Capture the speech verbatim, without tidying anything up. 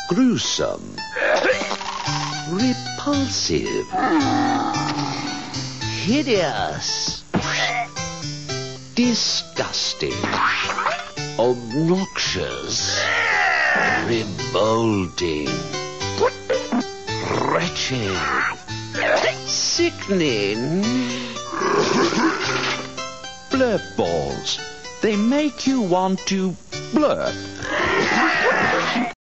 gruesome, repulsive, hideous, disgusting, obnoxious, revolting, wretched, sickening. Blurp balls. They make you want to blurp.